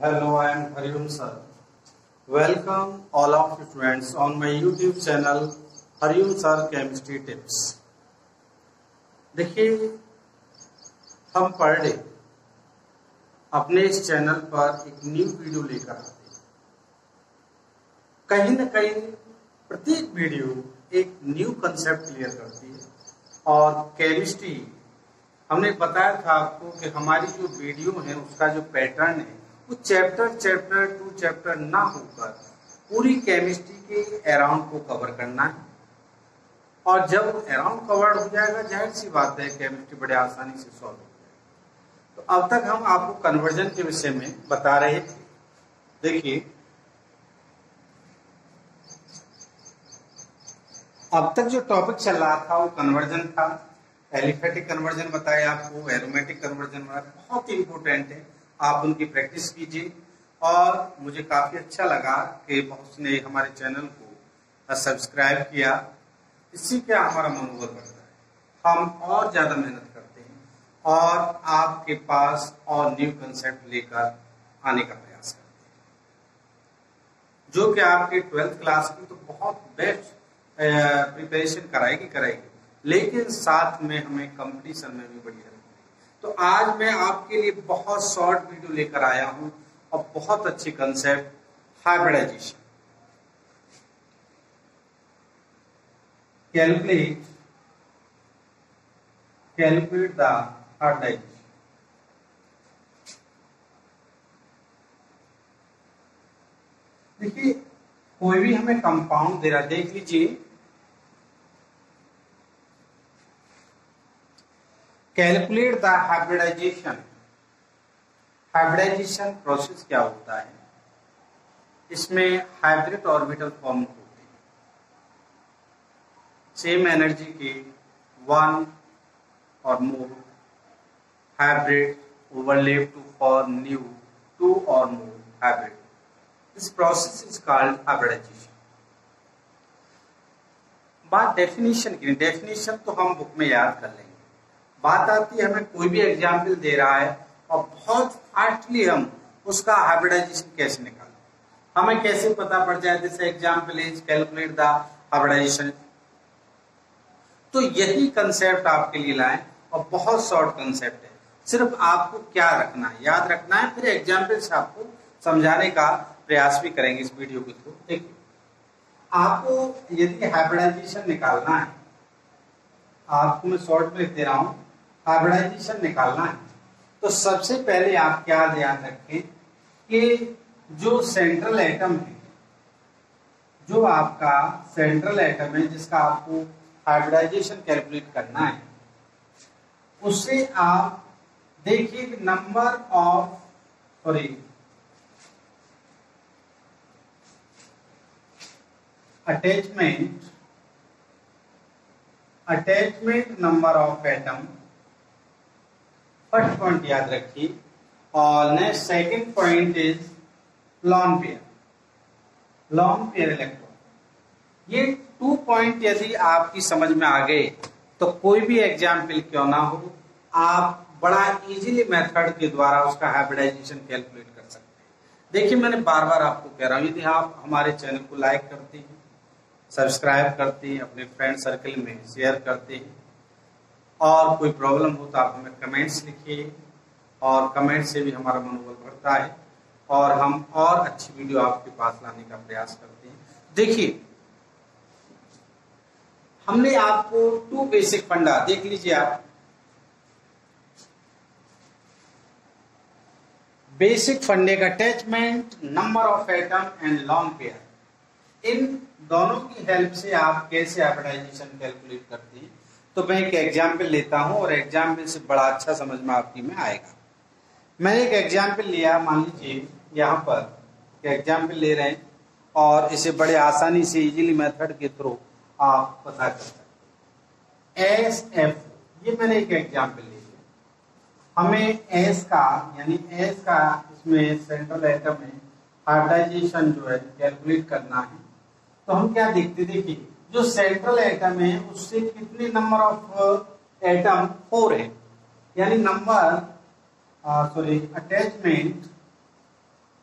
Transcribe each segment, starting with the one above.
Hello, I am Hariom sir. Welcome all of you students on my YouTube channel Hariom sir chemistry tips. देखिए, हम per day अपने इस channel पर एक new video लेकर आते हैं। कहीं न कहीं प्रत्येक वीडियो एक न्यू कंसेप्ट क्लियर करती है और केमिस्ट्री हमने बताया था आपको कि हमारी जो वीडियो है उसका जो पैटर्न है वो चैप्टर टू चैप्टर ना होकर पूरी केमिस्ट्री के अराउंड को कवर करना है। और जब अराउंड कवर्ड हो जाएगा, जाहिर सी बात है केमिस्ट्री बड़े आसानी से सॉल्व हो जाएगा। तो अब तक हम आपको कन्वर्जन के विषय में बता रहे थे। देखिए, अब तक जो टॉपिक चल रहा था वो कन्वर्जन था। एलिफेटिक कन्वर्जन बताया आपको, एरोमेटिक कन्वर्जन बताया, बहुत ही इंपॉर्टेंट है। आप उनकी प्रैक्टिस कीजिए। और मुझे काफी अच्छा लगा कि बहुत ने हमारे चैनल को सब्सक्राइब किया। इससे क्या हमारा मनोबल बढ़ता है, हम और ज्यादा मेहनत करते हैं और आपके पास और न्यू कंसेप्ट लेकर आने का प्रयास करते हैं, जो कि आपके 12th क्लास की तो बहुत बेस्ट प्रिपरेशन कराएगी, लेकिन साथ में हमें कंपटीशन में भी बड़ी हेल्प करेगी। तो आज मैं आपके लिए बहुत शॉर्ट वीडियो लेकर आया हूं और बहुत अच्छी concept hybridization. Calculate the hybridization। देखिए, कोई भी हमें कंपाउंड दे रहा, देख लीजिए, calculate the hybridization. Hybridization process क्या होता है? इसमें हाइब्रिड ऑर्बिटल फॉर्म होते हैं, सेम एनर्जी के one or more hybrid overlap to form new two or more hybrid. This process is called hybridization. बात डेफिनेशन की, डेफिनेशन तो हम बुक में याद कर लेंगे। बात आती है हमें कोई भी एग्जाम्पल दे रहा है और बहुत फास्टली हम उसका हाइब्रिडाइजेशन कैसे निकालें, हमें कैसे पता पड़ जाए जैसे example is calculate the hybridization. तो यही कंसेप्ट आपके लिए लाए और बहुत शॉर्ट कंसेप्ट है। सिर्फ आपको क्या रखना है, याद रखना है, फिर एग्जाम्पल से आपको समझाने का प्रयास भी करेंगे इस वीडियो के थ्रू। देखिए, आपको यदि हाइब्रिडाइजेशन निकालना है, आपको मैं शॉर्ट में लिख दे रहा हूं, हाइब्रिडाइजेशन निकालना है तो सबसे पहले आप क्या ध्यान रखें कि जो सेंट्रल एटम है, जो आपका सेंट्रल एटम है जिसका आपको हाइब्रिडाइजेशन कैलकुलेट करना है, उससे आप देखिए number of attachment number of atom. First point याद रखिए। और next second point is lone pair electron. ये 2 पॉइंट यदि आपकी समझ में आ गए तो कोई भी एग्जाम्पल क्यों ना हो, आप बड़ा इजीली मेथड के द्वारा उसका हाइब्रिडाइजेशन कैलकुलेट कर सकते हैं। देखिए, मैंने बार बार आपको कह रहा हूं, यदि आप हमारे चैनल को लाइक करते हैं, सब्सक्राइब करते हैं, अपने फ्रेंड सर्कल में शेयर करते हैं, और कोई प्रॉब्लम हो तो आप हमें कमेंट्स लिखिए, और कमेंट से भी हमारा मनोबल बढ़ता है और हम और अच्छी वीडियो आपके पास लाने का प्रयास करते हैं। देखिए, हमने आपको 2 बेसिक फंडा देख लीजिए। आप बेसिक फंडे का attachment, number of atom and lone pair, इन दोनों की हेल्प से आप कैसे हाइब्रिडाइजेशन कैलकुलेट करते हैं। तो मैं एक एग्जाम्पल लेता हूं और एग्जाम्पल से बड़ा अच्छा समझ में आपकी में आएगा। मैंने एक एग्जाम्पल लिया, मान लीजिए यहाँ पर एग्जाम्पल ले रहे हैं और इसे बड़े आसानी से इजीली मेथड के थ्रू आप पता कर सकते हैं। SF, ये मैंने एक एग्जाम्पल ले लिया। हमें S का, यानी S का इसमें सेंट्रल एटम में हाइब्रिडाइजेशन जो है कैलकुलेट करना है। तो हम क्या देखते, देखिए जो सेंट्रल एटम है उससे कितने नंबर ऑफ एटम 4 है, यानी number attachment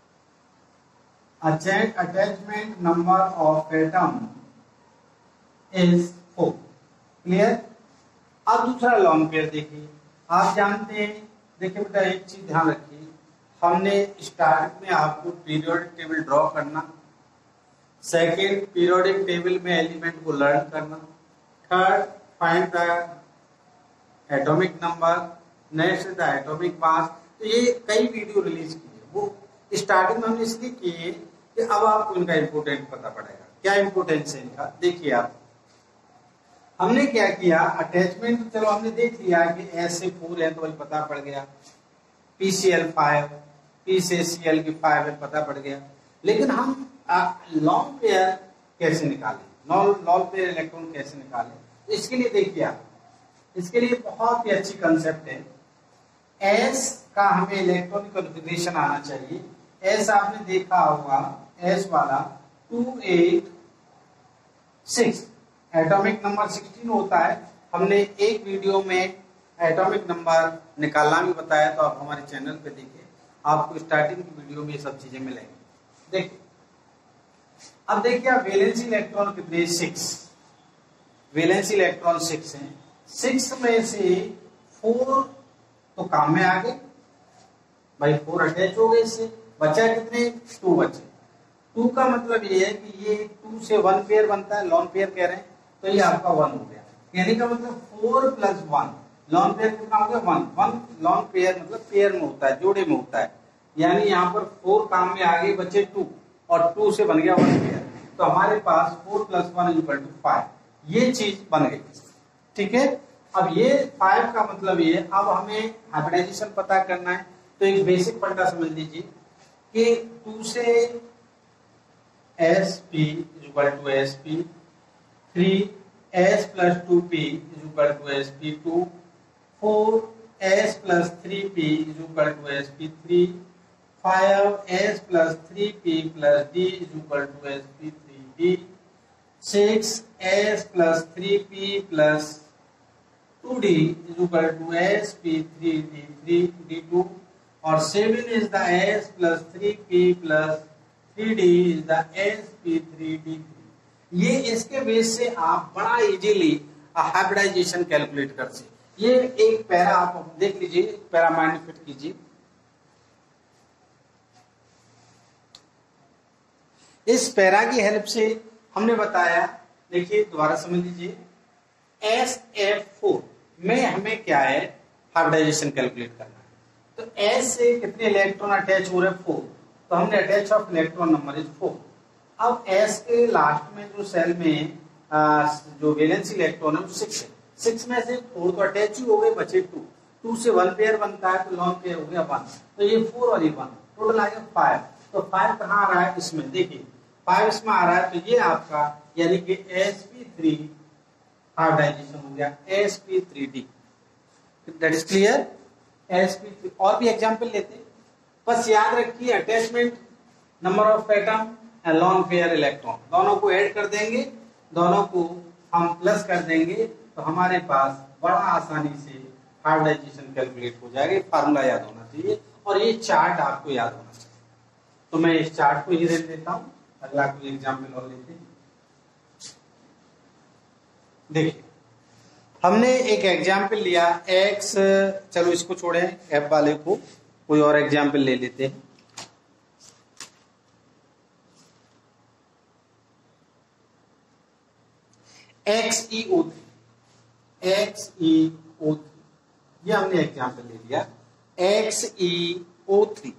attachment number of atom is 4। Clear. अब दूसरा लॉन पेयर देखिए। आप जानते हैं, देखिए बेटा एक चीज ध्यान रखिए, हमने स्टार्ट में आपको पीरियोडिक टेबल ड्रॉ करना, सेकेंड पीरियोडिक टेबल में एलिमेंट को लर्न करना, third find the atomic number, next the atomic mass. तो ये कई वीडियो रिलीज किए, वो स्टार्टिंग में हमने इसलिए किए कि अब आपको इनका इम्पोर्टेंट पता पड़ेगा। क्या इम्पोर्टेंस है इनका, देखिए आप। हमने क्या किया, अटैचमेंट चलो हमने देख लिया कि एस से 4 है तो वही पता पड़ गया, PCl 5, P से Cl की 5 है पता पड़ गया। लेकिन हम लॉन पेयर कैसे निकालें, लॉन पेयर इलेक्ट्रॉन कैसे निकालें, तो इसके लिए देखिए आप, इसके लिए बहुत ही अच्छी कंसेप्ट है। एस का हमें इलेक्ट्रॉनिक कॉन्फ़िगरेशन आना चाहिए। एस आपने देखा होगा, एस वाला 2 8 6, एटॉमिक नंबर 16 होता है। हमने एक वीडियो में एटॉमिक नंबर निकालना भी बताया, तो आप हमारे चैनल पे देखिए, आपको स्टार्टिंग की वीडियो में ये सब चीजें मिलेंगी। देखिए अब देखिए आप, वैलेंसी इलेक्ट्रॉन कितने, 6, वैलेंसी इलेक्ट्रॉन 6 हैं। 6 में से 4 तो काम में आ गए भाई, 4 अटैच हो गए, इससे बचा कितने, 2 बचे। 2 का मतलब ये है कि ये 2 से 1 पेयर बनता है, लॉन पेयर कह रहे हैं, तो ये आपका 1 हो गया। कहने का मतलब 4 + 1, लॉन पेयर कितना हो गया, 1। 1 लॉन पेयर मतलब पेयर में होता है, जोड़े में होता है, यानी यहाँ पर 4 काम में आ गए, बचे 2, और 2 से बन गया 1 पेयर। तो हमारे पास 4 + 1 = 5, ये चीज बन गई। ठीक है। अब ये 5 का मतलब ये, अब हमें हाइब्रिडाइजेशन पता करना है, तो एक बेसिक फंडा समझ लीजिए कि 2 से Sp = Sp, 3s + 2p = Sp2, 4s + 3p = Sp3, 5s + 3p + d = Sp3d, 6s + 3p + 2d = Sp3d2, और 7 is the s + 3p + 3d is the Sp3d3। ये इसके बेस से आप बड़ा इजीली हाइब्रिडाइजेशन कैलकुलेट कर सकते। ये एक पैरा आप देख लीजिए, पैरा माइंड फिट कीजिए। इस पैरा की हेल्प से हमने बताया, देखिए दोबारा समझ लीजिए, SF4 में हमें क्या है, हाइब्रिडाइजेशन कैलकुलेट करना है। तो S से कितने इलेक्ट्रॉन अटैच हो रहे हैं, 4, तो हमने attach of electron number is 4। अब S के लास्ट में जो सेल में जो वैलेंसी इलेक्ट्रॉन है 6 है, 6 में से 4 तो अटैच ही हो गए, बचे 2, 2 से 1 पेयर बनता है, तो लॉन पेयर हो गया 1, तो ये 4 और ये 1, टोटल आ गया 5। तो 5 कहाँ आ रहा है, इसमें देखिए 5 इसमें आ रहा है, तो ये आपका यानी कि Sp3 हाइब्रिडाइजेशन हो गया, Sp3d। That is clear. Sp3 और भी एग्जांपल लेते हैं, बस याद रखिए attachment number of atom and lone pair electron, दोनों को ऐड कर देंगे, दोनों को हम प्लस कर देंगे, तो हमारे पास बड़ा आसानी से हाइब्रिडाइजेशन कैलकुलेट हो जाएगा। फार्मूला याद होना चाहिए और ये चार्ट आपको याद होना चाहिए। तो मैं इस चार्ट को ही रख देता हूं, अगला कोई एग्जाम्पल और लेते हैं। देखिए हमने एक एग्जाम्पल लिया x, चलो इसको छोड़े f वाले को, कोई और एग्जाम्पल ले लेते हैं। XeO3, ये हमने एग्जाम्पल ले लिया XeO3।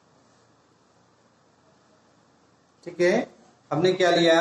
ठीक है, हमने क्या लिया,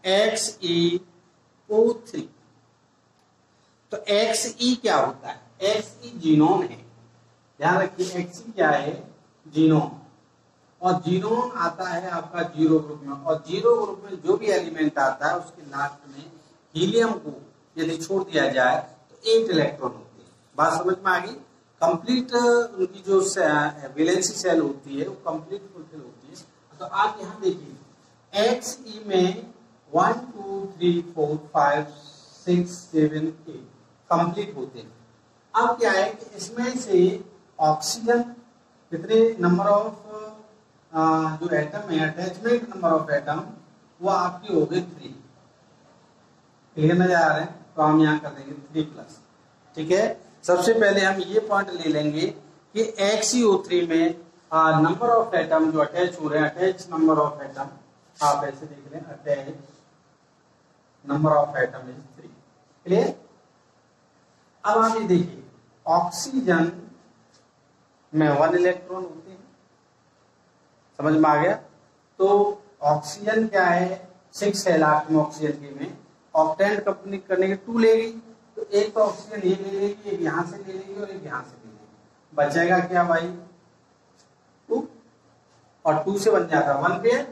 XeO3। तो Xe क्या होता है, Xe जीनोम है, ध्यान रखिए। Xe क्या है, जीनोम, और जीनोम आता है आपका 0 ग्रुप में, और 0 ग्रुप में जो भी एलिमेंट आता है उसके लास्ट में हीलियम को यदि छोड़ दिया जाए तो 8 इलेक्ट्रॉन होते हैं। बात समझ में आ गई। कंप्लीट उनकी जो वैलेंसी सेल होती है वो कंप्लीट फुलफिल होती है। तो आप यहाँ देखिए Xe में 1 2 3 4 5 6 7 8 कंप्लीट होते हैं। अब क्या है कि इसमें से ऑक्सीजन कितने नंबर ऑफ जो एटम है, अटैचमेंट नंबर ऑफ एटम, वो आपकी हो गई 3। क्लियर नजर आ रहे हैं? तो हम यहाँ कर देंगे 3+। ठीक है, सबसे पहले हम ये पॉइंट ले लेंगे कि XeO3 में नंबर ऑफ एटम जो अटैच हो रहे हैं, अटैच नंबर ऑफ एटम, आप ऐसे देख लें, attach number of atom is 3। Clear? अब आप ये देखिए, ऑक्सीजन में 1 इलेक्ट्रॉन होते हैं, समझ में आ गया? तो ऑक्सीजन क्या है, 6 है लास्ट में ऑक्सीजन के में, ऑक्टेन कंपनी करने के 2 लेगी, तो एक तो ऑक्सीजन ये ले लेगी, एक यहां से ले लेगी और एक यहां से ले लेगी, बचेगा क्या भाई 2, और 2 से बन जाता है 1 पेयर।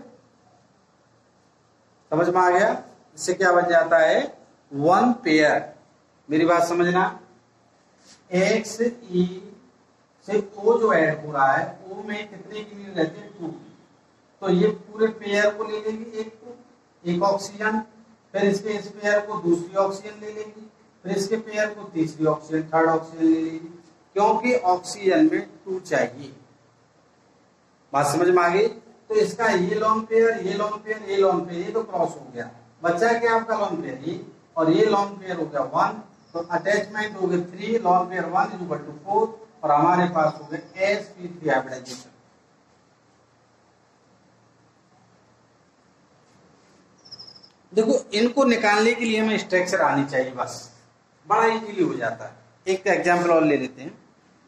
समझ में आ गया? इससे क्या बन जाता है 1 पेयर। मेरी बात समझना, XE से O जो ऐड हो रहा है, O में कितने की नीड रहती है 2 की, तो ये पूरे पेयर को ले लेगी, एक ऑक्सीजन, फिर इसके इस पेयर को दूसरी ऑक्सीजन ले लेगी, फिर इसके पेयर को तीसरी ऑक्सीजन, थर्ड ऑक्सीजन ले लेगी, क्योंकि ऑक्सीजन में 2 चाहिए। बात समझ में आ गई? तो इसका ये लॉन्ग पेयर, ये लॉन्ग पेयर, ये लॉन्ग पेयर, ये तो क्रॉस हो गया, बचा क्या आपका लॉन्ग पेयर ये, और ये लॉन्ग पेयर हो गया 1, तो अटैचमेंट हो गया 3, लॉन्ग पेयर 1 = 4, और हमारे पास हो गया sp3 हाइब्रिडाइजेशन। देखो, इनको निकालने के लिए हमें स्ट्रक्चर आनी चाहिए, बस बड़ा इजीली हो जाता है। एक एग्जांपल और ले लेते हैं।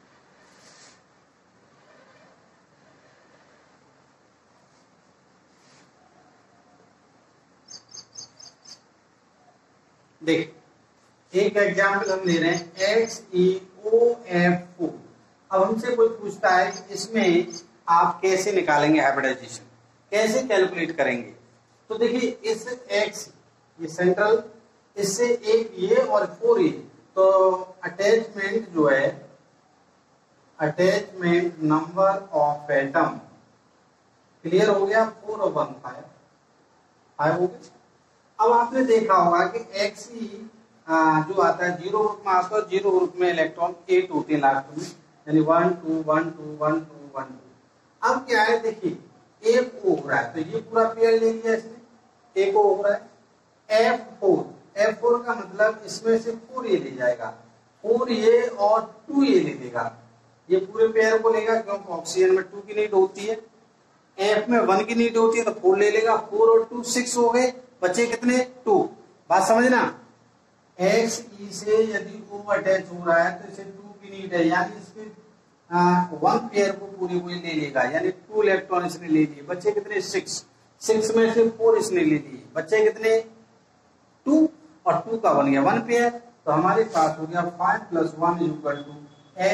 देख, एक एग्जांपल हम ले रहे हैं XeOF4। अब हमसे कोई पूछता है कि इसमें आप कैसे निकालेंगे हाइब्रिडाइजेशन, कैसे कैलकुलेट करेंगे? तो देखिए, इस X, ये सेंट्रल, इससे एक ये और 4 ये, तो अटैचमेंट जो है, attachment number of atom, clear हो गया, 4 और 1 5 हो गया। अब आपने देखा होगा कि Xe जो आता है 0 ग्रुप में आता है, 0 ग्रुप में इलेक्ट्रॉन 8 होते हैं लास्ट में, यानी 1 2 1 2 1 2 1 2। अब क्या है, देखिए, एक O हो रहा है, तो ये पूरा पेयर ले लिया इसने, एक O हो रहा है, F4 का मतलब इसमें से 4 ये ले जाएगा, 4 ये और 2 ये ले लेगा, ये पूरे पेयर को लेगा, क्योंकि ऑक्सीजन में 2 की नीड होती है, F में 1 की नीड होती है, तो 4 ले लेगा, 4 और 2 6 हो गए, बचे कितने 2। बात समझना, Xe से यदि O अटैच हो रहा है तो इसे 2 की नीड है, यानी इसके 1 पेयर को पूरी हुई ले लेगा, यानी 2 इलेक्ट्रॉन इसने ले लिए, बचे कितने 6 में से 4 इसने ले लिए, बचे कितने 2, और 2 का बन गया 1 पेयर, तो हमारे पास हो गया 5 + 1 =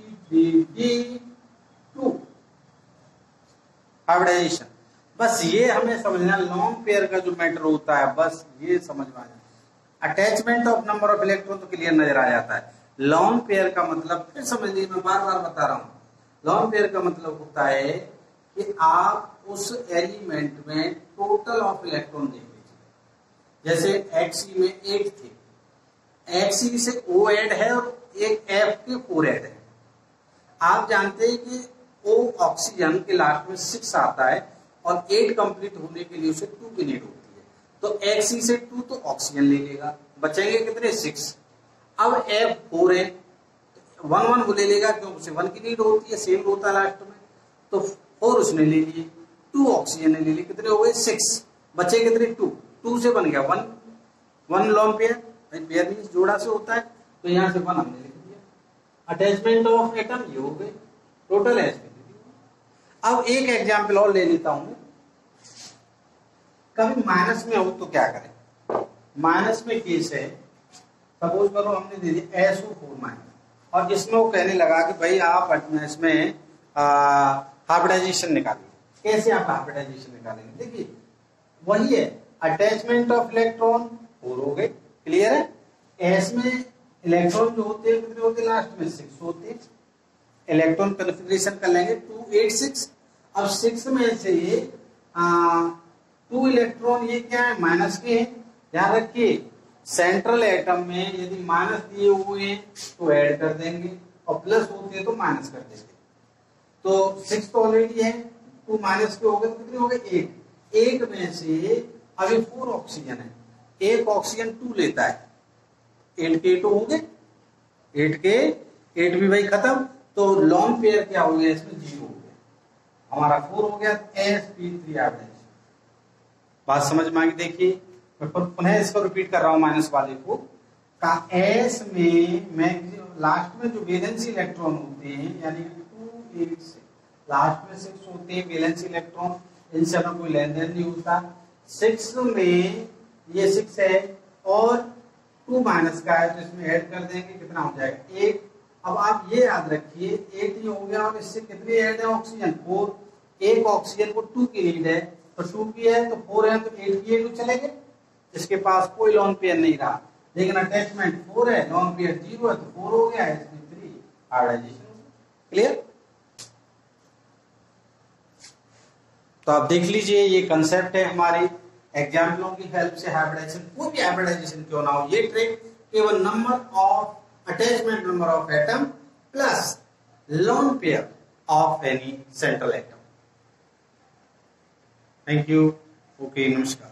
sp3d2 हाइब्रिडाइजेशन। बस ये हमें समझना, लॉन्ग पेयर का जो मैटर होता है, बस ये समझ में आ जाता है। Attachment of number of electron तो क्लियर नजर आ जाता है। लॉन्ग पेयर का मतलब, फिर समझ लीजिए, मैं बार बार बता रहा हूं, लॉन्ग पेयर का मतलब होता है कि आप उस एलिमेंट में टोटल ऑफ इलेक्ट्रॉन देख लीजिए। जैसे Xe में 8 थे, Xe से O ऐड है और एक F के 4 ऐड है। आप जानते हैं कि O ऑक्सीजन के लास्ट में 6 आता है और 8 कंप्लीट होने के लिए उसे 2 की नीड होती है, तो Xe से 2 तो ऑक्सीजन ले लेगा, बचेंगे कितने 6। अब F4 है, 1 1 वो ले लेगा, क्योंकि उसे 1 की नीड होती है, सेम होता है लास्ट में, तो 4 उसने ले लिए, 2 ऑक्सीजन ने ले लिए, कितने हो गए 6, बचे कितने 2 से बन गया 1 लॉन्ग पेयर, भाई पेयर मींस जोड़ा से होता है, तो यहाँ से 1 हमने लिख दिया। अटैचमेंट ऑफ एटम ये हो गए, टोटल है। अब एक एग्जाम्पल और ले लेता हूं, कभी माइनस में हो तो क्या करें। माइनस में केस है, सपोज करो हमने दे दिया SO4-, और इसमें वो कहने लगा कि भाई आप इसमें हाइब्रिडाइजेशन निकालिए। कैसे आप हाइब्रिडाइजेशन निकालेंगे? देखिए, वही है, अटैचमेंट ऑफ इलेक्ट्रॉन 4 हो गए, क्लियर है। एस में इलेक्ट्रॉन जो होते हैं कितने होते हैं, लास्ट में 6 होते हैं। इलेक्ट्रॉन कन्फिग्रेशन कर लेंगे 2 8 6। अब 6 में से ये 2 इलेक्ट्रॉन ये क्या है, माइनस के हैं। ध्यान रखिए, सेंट्रल एटम में यदि माइनस दिए हुए हैं तो ऐड कर देंगे, और प्लस होते हैं तो माइनस कर देंगे। तो 6 तो ऑलरेडी है, 2 माइनस के हो गए तो कितने हो गए 8। 8 में से अभी 4 ऑक्सीजन है, एक ऑक्सीजन 2 लेता है, 8 के 8 हो गए, 8 के 8 भी भाई खत्म, तो लॉन पेयर क्या हो गया इसमें 0 हो गया, हमारा 4 हो गया sp3 एवरेज। बात समझ में आ गई। देखिए मैं पुनः इसको रिपीट कर रहा हूं माइनस वाले को का S में मैक्सिमम लास्ट में जो वैलेंसी इलेक्ट्रॉन होते हैं यानी 2 8 से लास्ट में 6 होते हैं वैलेंसी इलेक्ट्रॉन, इनसे हमें कोई लेन देन नहीं होता। 6 में ये 6 है और 2 माइनस का है तो इसमें ऐड कर देंगे, कितना हो जाएगा 8। अब आप ये याद रखिए 8 ही हो गया और इससे कितने ऐड है ऑक्सीजन 4, एक ऑक्सीजन को 2 की नीड है तो 2 की है तो 4 है तो 8 की 8 चले गए, इसके पास कोई लॉन पेयर नहीं रहा, लेकिन अटैचमेंट 4 है, लॉन पेयर 0 है तो 4 हो गया sp3 हाइब्रिडाइजेशन। क्लियर? तो आप देख लीजिए ये कंसेप्ट है हमारे एग्जाम्पलों की हेल्प से हाइब्रिडाइजेशन, कोई भी हाइब्रिडाइजेशन क्यों ना हो, ये ट्रिक केवल number of attachment number of atom plus lone pair of any central atom. Thank you. Okay, namaskar.